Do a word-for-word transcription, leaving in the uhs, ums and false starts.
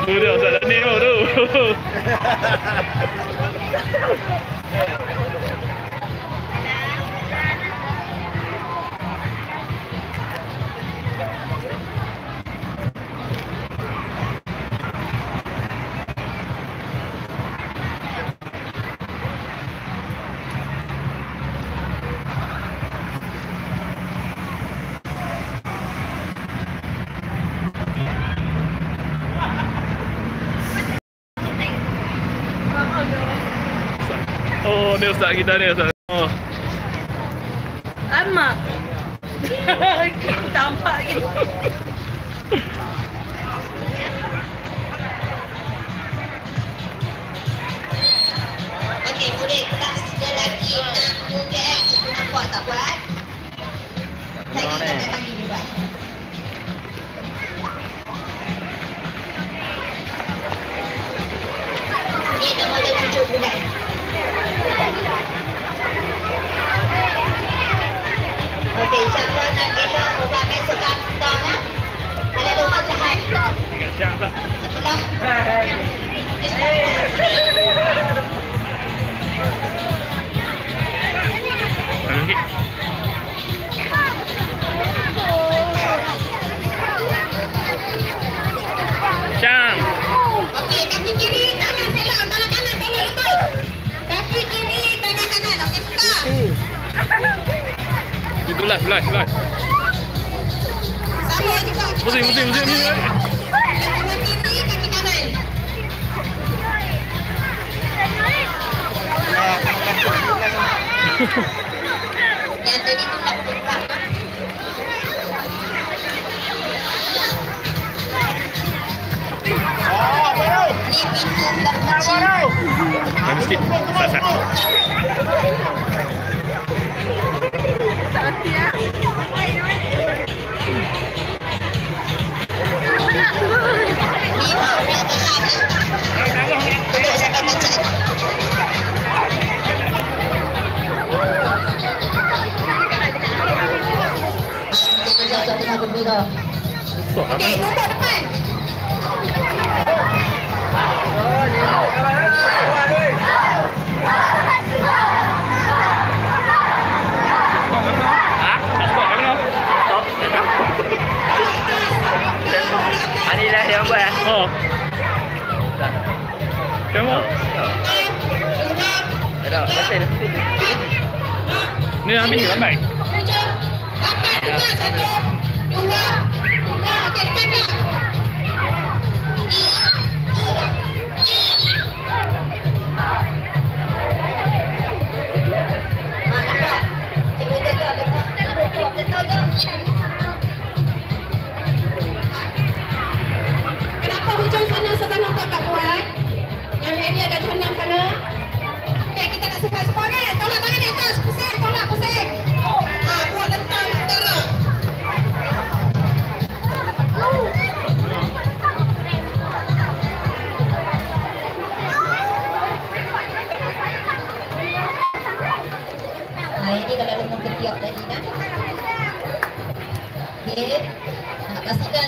Tu dia Ustaz Daniel tu. Oh, ni Ustaz kita ni Ustaz. Oh. Amak. Tampak gitu. Okey, boleh kelas dia lagi enam puluh km. Nampak tak buat? Lagi tak lagi ni buat. Ni nama dia tujuh bulan. Okey, insyaAllah nak kita ubah besok kantor lah. Ada rumah jahat. InsyaAllah. Sebelah. Okey. Syam. Okey, kaki kiri, tangan selak, tangan kanan, tangan lembut. Kaki kiri, tangan kanan. Okey, buka. Itulah, sebelah, sebelah. Sama juga. Pusing, pusing, pusing, pusing. Tangan kiri, kaki kanan. Yang tadi tu nak buka. Ni pintu belah kecil. Yang sikit. Sat, sat. Tak hati ya. Ni mak nak tekan. Boleh sampai kecil. Kita tengah berbeza. Okey, nombor depan. Ani lah yang buat. Oh. Tengok. Ada, masih ada. Ni ambil ni lambat. Kenapa hujung sana sedang nampak tak kuat? Yang ini ada henang sana. Okey, kita nak sepak sepak kan? Tolak tangan di atas, pusing, tolak, pusing. Ha, buat lentang utara. Nah, ini kalau lumur ketiak tadi kan. Okey, nak pastikan